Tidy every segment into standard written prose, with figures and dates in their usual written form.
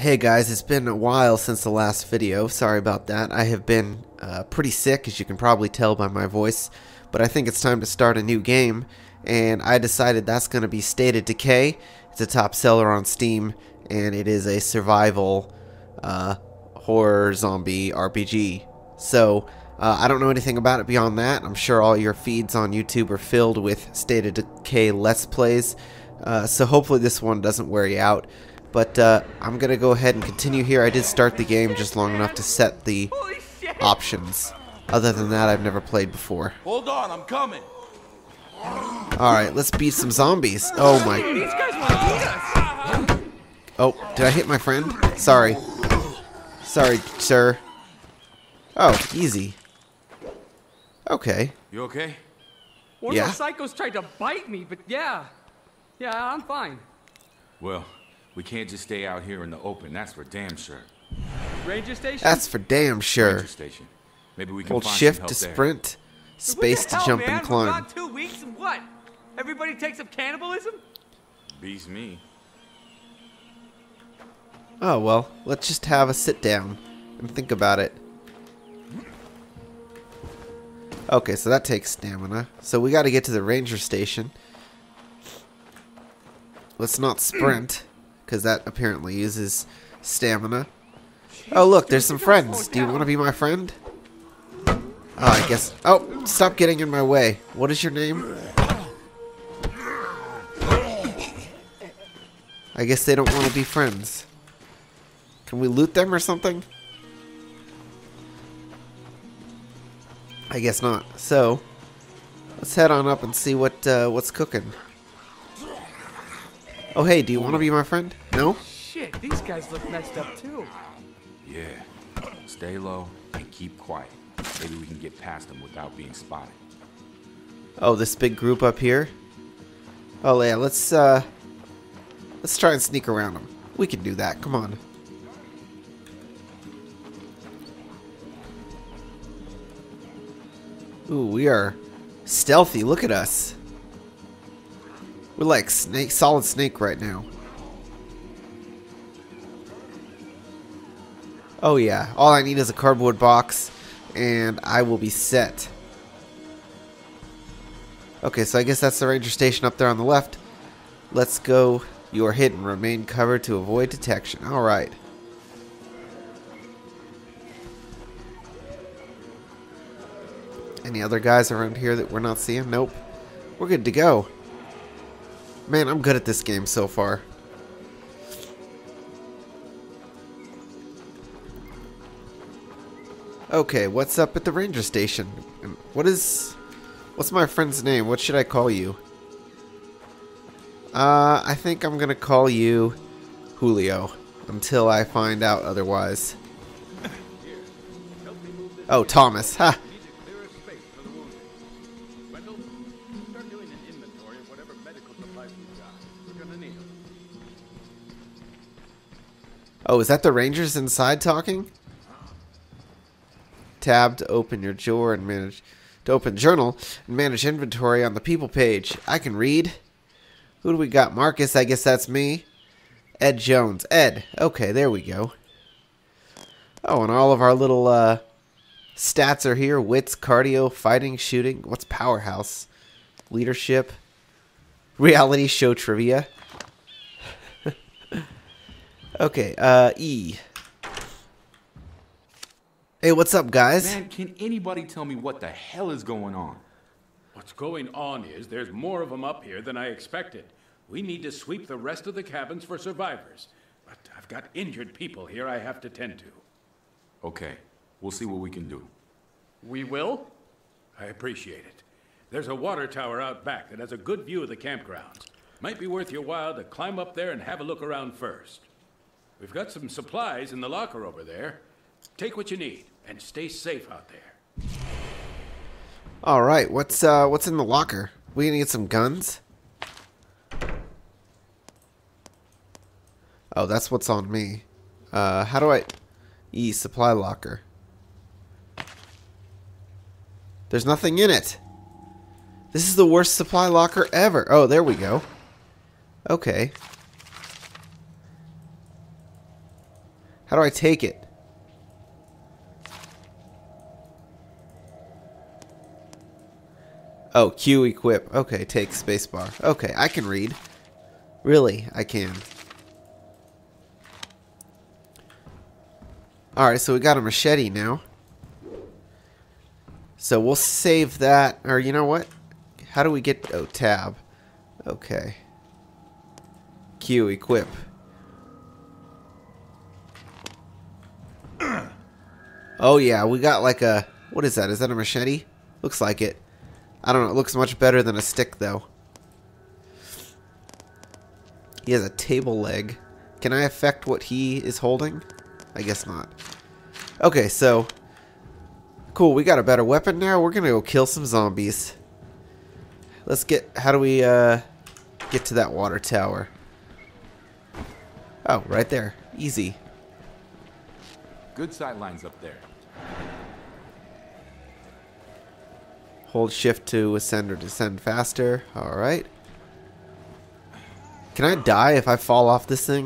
Hey guys, it's been a while since the last video. Sorry about that. I have been pretty sick, as you can probably tell by my voice, but I think it's time to start a new game, and I decided that's going to be State of Decay. It's a top seller on Steam, and it is a survival horror zombie RPG. So, I don't know anything about it beyond that. I'm sure all your feeds on YouTube are filled with State of Decay Let's Plays, so hopefully this one doesn't wear you out. But I'm going to go ahead and continue here. I did start the game just long enough to set the options. Other than that, I've never played before. Hold on, I'm coming. Alright, let's beat some zombies. Oh my... These guys want to beat us. Oh, did I hit my friend? Sorry. Sorry, sir. Oh, easy. Okay. You okay? One Yeah. of those psychos tried to bite me, but yeah, I'm fine. Well, we can't just stay out here in the open, that's for damn sure. Ranger station? That's for damn sure. Ranger station. Maybe we can Hold find shift some to help there. sprint, space to jump and We're climb. gone 2 weeks and what? Everybody takes up cannibalism? Beats me. Oh well, let's just have a sit down and think about it. Okay, so that takes stamina. So we got to get to the ranger station. Let's not sprint, because that apparently uses stamina. Oh look, there's some friends. Do you want to be my friend? Oh, I guess... Oh, stop getting in my way. What is your name? I guess they don't want to be friends. Can we loot them or something? I guess not. So, let's head on up and see what's cooking. Oh hey, do you want to be my friend? No? Shit, these guys look messed up too. Yeah. Stay low and keep quiet. Maybe we can get past them without being spotted. Oh, this big group up here? Oh yeah, let's try and sneak around them. We can do that. Come on. Ooh, we are stealthy. Look at us. We're like solid snake right now. Oh yeah, all I need is a cardboard box and I will be set. Okay, so I guess that's the ranger station up there on the left. Let's go. You are hidden. Remain covered to avoid detection. Alright. Any other guys around here that we're not seeing? Nope. We're good to go. Man, I'm good at this game so far. Okay, what's up at the ranger station? What's my friend's name? What should I call you? I think I'm gonna call you Julio until I find out otherwise. Oh, Thomas. Ha! Oh, is that the rangers inside talking? Tab to open your drawer and manage... To open journal and manage inventory on the people page. I can read. Who do we got? Marcus, I guess that's me. Ed Jones. Ed. Okay, there we go. Oh, and all of our little stats are here. Wits, cardio, fighting, shooting. What's powerhouse? Leadership. Reality show trivia. Okay, E. Hey, what's up, guys? Man, can anybody tell me what the hell is going on? What's going on is there's more of them up here than I expected. We need to sweep the rest of the cabins for survivors. But I've got injured people here I have to tend to. Okay, we'll see what we can do. We will? I appreciate it. There's a water tower out back that has a good view of the campgrounds. Might be worth your while to climb up there and have a look around first. We've got some supplies in the locker over there. Take what you need and stay safe out there. All right, what's in the locker? We gonna get some guns? Oh, that's what's on me. How do I... supply locker. There's nothing in it. This is the worst supply locker ever. Oh, there we go. Okay. How do I take it? Oh, Q equip. Okay, take spacebar. Okay, I can read. Really, I can. Alright, so we got a machete now. So we'll save that. Or you know what? How do we get... Oh, tab. Okay. Q equip. Oh yeah, we got like a... What is that? Is that a machete? Looks like it. I don't know. It looks much better than a stick, though. He has a table leg. Can I affect what he is holding? I guess not. Okay, so... Cool, we got a better weapon now. We're gonna go kill some zombies. Let's get... How do we, get to that water tower? Oh, right there. Easy. Good sight lines up there. Hold shift to ascend or descend faster. Alright. Can I die if I fall off this thing?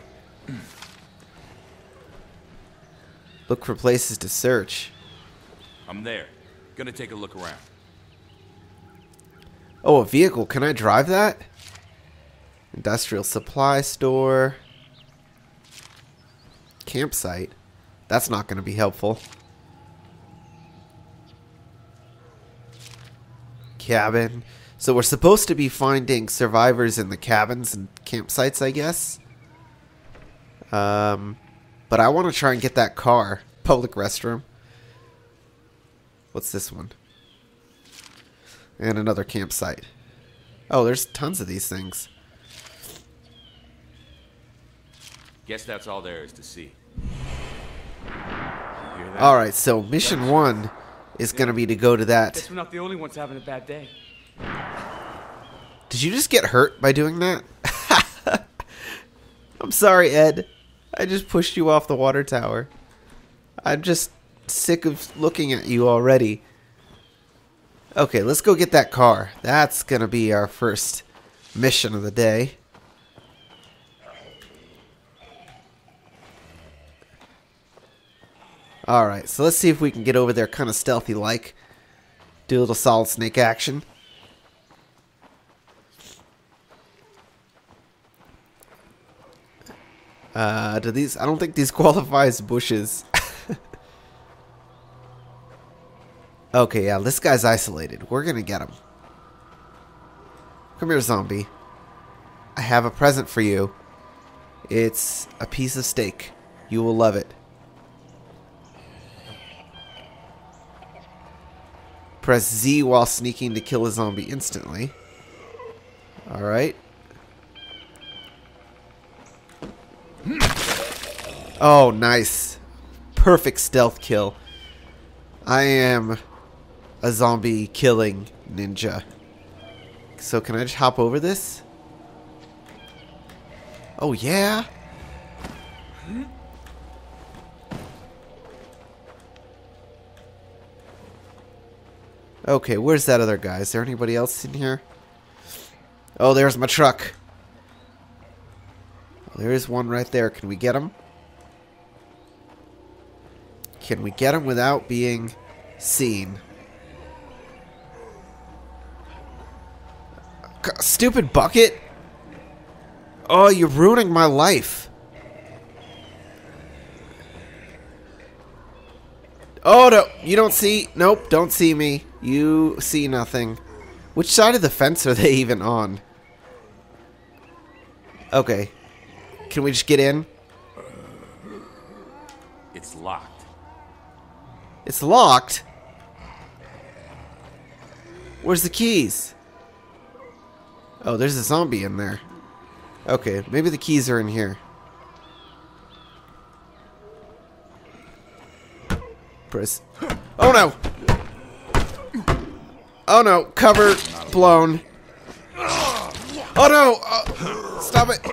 Look for places to search. I'm there. Gonna take a look around. Oh, a vehicle. Can I drive that? Industrial supply store. Campsite. That's not going to be helpful. Cabin. So we're supposed to be finding survivors in the cabins and campsites, I guess. But I want to try and get that car. Public restroom. What's this one? And another campsite. Oh, there's tons of these things. Guess that's all there is to see. Alright, so mission 1 is going to be to go to that. Guess we're not the only ones having a bad day. Did you just get hurt by doing that? I'm sorry, Ed. I just pushed you off the water tower. I'm just sick of looking at you already. Okay, let's go get that car. That's going to be our first mission of the day. Alright, so let's see if we can get over there kind of stealthy-like. Do a little Solid Snake action. Do these... I don't think these qualify as bushes. Okay, yeah, this guy's isolated. We're gonna get him. Come here, zombie. I have a present for you. It's a piece of steak. You will love it. Press Z while sneaking to kill a zombie instantly. Alright. Oh, nice. Perfect stealth kill. I am a zombie killing ninja. So can I just hop over this? Oh, yeah. Okay, where's that other guy? Is there anybody else in here? Oh, there's my truck. There is one right there. Can we get him? Can we get him without being seen? Stupid bucket! Oh, you're ruining my life. Oh, no. You don't see... Nope, don't see me. You see nothing. Which side of the fence are they even on? Okay. Can we just get in? It's locked. It's locked? Where's the keys? Oh, there's a zombie in there. Okay, maybe the keys are in here. Press. Oh no! Oh no! Cover blown. Oh no! Stop it!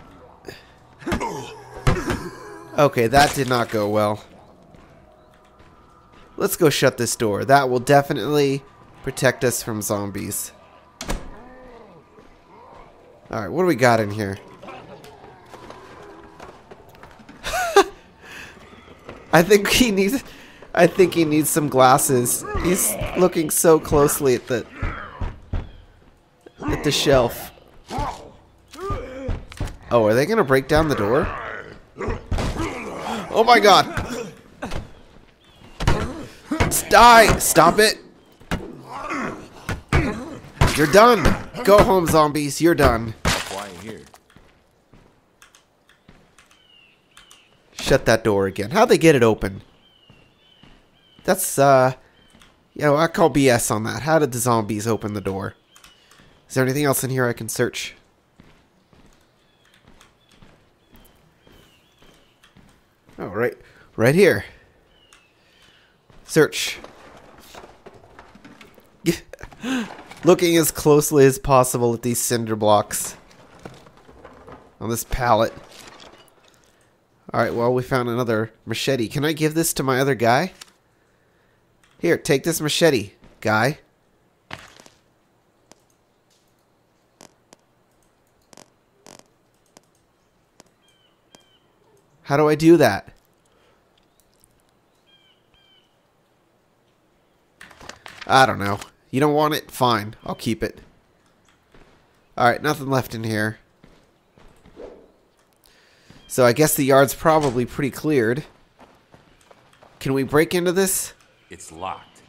Okay, that did not go well. Let's go shut this door. That will definitely protect us from zombies. Alright, what do we got in here? I think he needs some glasses. He's looking so closely at the shelf. Oh, are they gonna break down the door? Oh my god! Die! Stop it! You're done! Go home, zombies. You're done. Quiet here. Shut that door again. How'd they get it open? That's, I call BS on that. How did the zombies open the door? Is there anything else in here I can search? Oh, right here. Search. Looking as closely as possible at these cinder blocks on this pallet. Alright, well, we found another machete. Can I give this to my other guy? Here, take this machete, guy. How do I do that? I don't know. You don't want it? Fine. I'll keep it. Alright, nothing left in here. So I guess the yard's probably pretty cleared. Can we break into this? It's locked.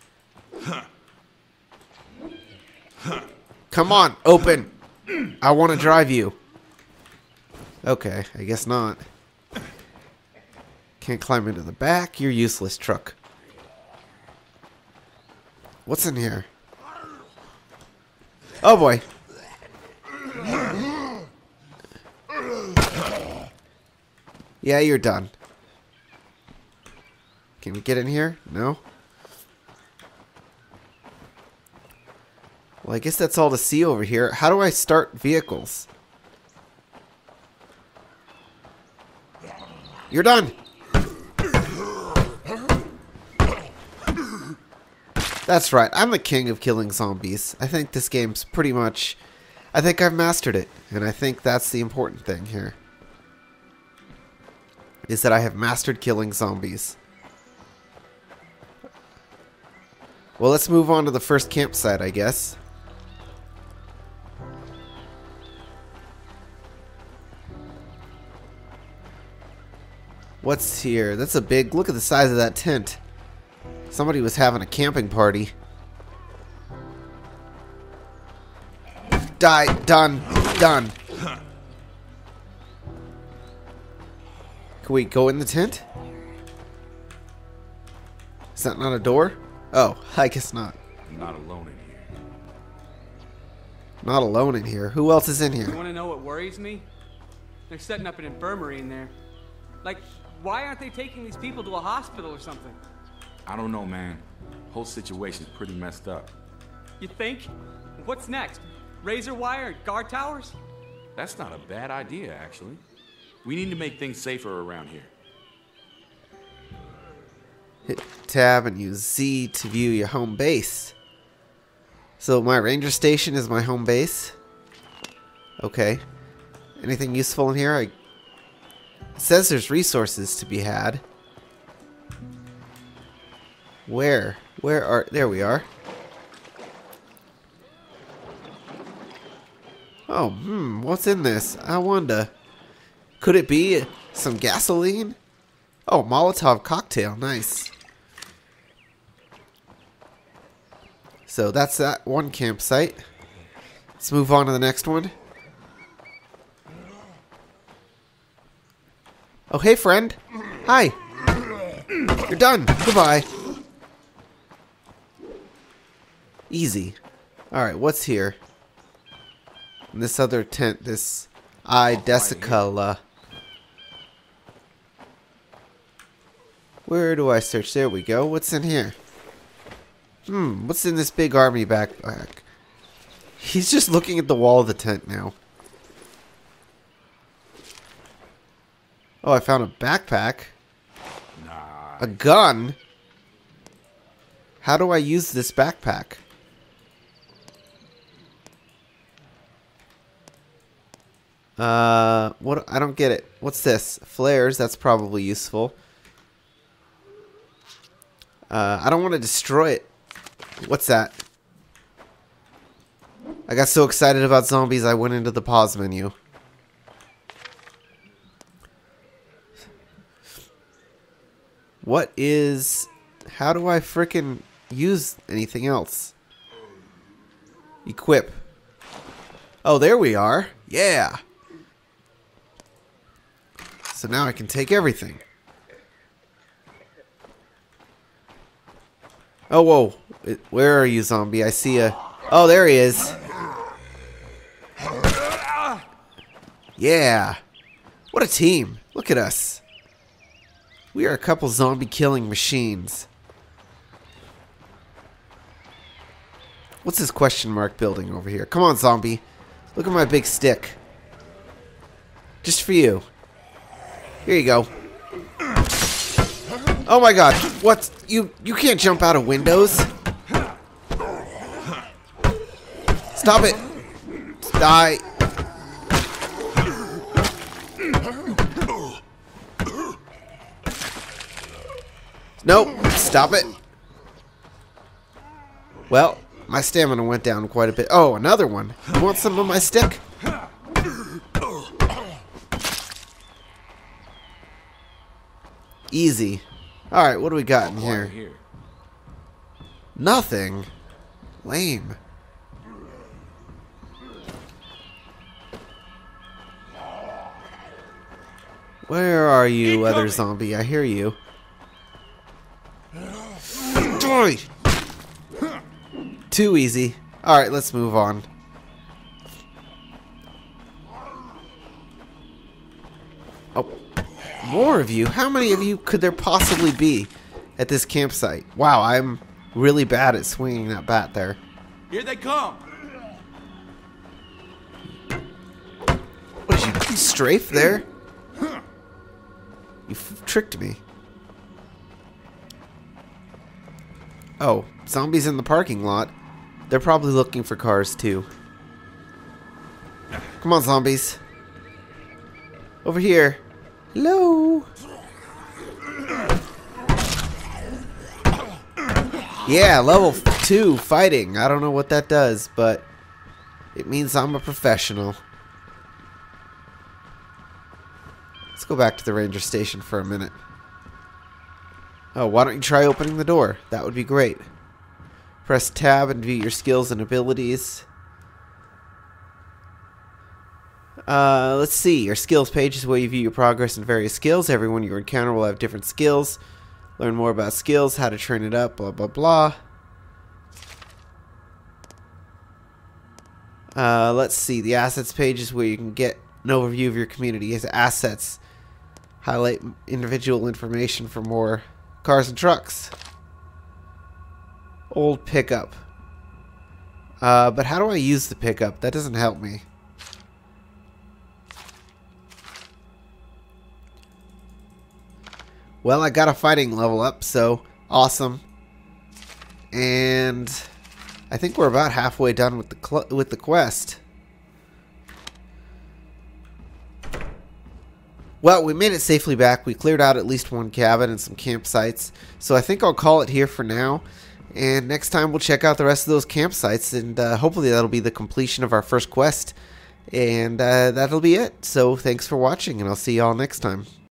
Come on, open. I want to drive you. Okay, I guess not. Can't climb into the back. You're useless, truck. What's in here? Oh boy. Yeah, you're done. Can we get in here? No? Well, I guess that's all to see over here. How do I start vehicles? You're done! That's right, I'm the king of killing zombies. I think this game's pretty much... I think I've mastered it, and I think that's the important thing here. Is that I have mastered killing zombies. Well, let's move on to the first campsite, I guess. What's here? That's a big... Look at the size of that tent. Somebody was having a camping party. Die. Done. Done. Can we go in the tent? Is that not a door? Oh, I guess not. I'm not alone in here. Not alone in here. Who else is in You here? want to know what worries me? They're setting up an infirmary in there. Like, why aren't they taking these people to a hospital or something? I don't know, man. Whole situation's pretty messed up. You think? What's next? Razor wire, guard towers? That's not a bad idea, actually. We need to make things safer around here. Hit tab and use Z to view your home base. So my ranger station is my home base. Okay. Anything useful in here? It says there's resources to be had. Where? Where are... There we are. Oh, what's in this? I wonder. Could it be some gasoline? Oh, Molotov cocktail. Nice. So that's that one campsite. Let's move on to the next one. Oh, hey, friend. Hi. You're done. Goodbye. Easy. Alright, what's here? In this other tent, this Idesicala. Where do I search? There we go. What's in here? What's in this big army backpack? He's just looking at the wall of the tent now. Oh, I found a backpack. Nah. A gun? How do I use this backpack? What? I don't get it. What's this? Flares, that's probably useful. I don't want to destroy it. What's that? I got so excited about zombies, I went into the pause menu. What is... How do I frickin' use anything else? Equip. Oh, there we are. Yeah. So now I can take everything. Oh, whoa. Where are you, zombie? I see a... Oh, there he is. Yeah. What a team. Look at us. We are a couple zombie killing machines. What's this question mark building over here? Come on, zombie. Look at my big stick. Just for you. Here you go. Oh my god. What? You can't jump out of windows. Stop it. Die. Nope. Stop it. Well, my stamina went down quite a bit. Oh, another one. You want some of my stick? Easy. Alright, what do we got in here? Nothing. Lame. Where are you, other zombie? I hear you. Die! Too easy. Alright, let's move on. Oh, more of you? How many of you could there possibly be at this campsite? Wow, I'm really bad at swinging that bat there. Here they come. What did you strafe there? You tricked me. Oh, zombies in the parking lot. They're probably looking for cars too. Come on, zombies. Over here. Hello. Yeah, level 2 fighting. I don't know what that does, but it means I'm a professional. Let's go back to the ranger station for a minute. Oh, why don't you try opening the door? That would be great. Press tab and view your skills and abilities. Let's see. Your skills page is where you view your progress in various skills. Everyone you encounter will have different skills. Learn more about skills, how to train it up, blah, blah, blah. Let's see. The assets page is where you can get an overview of your community's assets. Highlight individual information for more cars and trucks. Old pickup. But how do I use the pickup? That doesn't help me. Well, I got a fighting level up, so awesome. And I think we're about halfway done with the quest. Well, we made it safely back. We cleared out at least one cabin and some campsites. So I think I'll call it here for now. And next time we'll check out the rest of those campsites. And hopefully that'll be the completion of our first quest. And that'll be it. So thanks for watching, and I'll see y'all next time.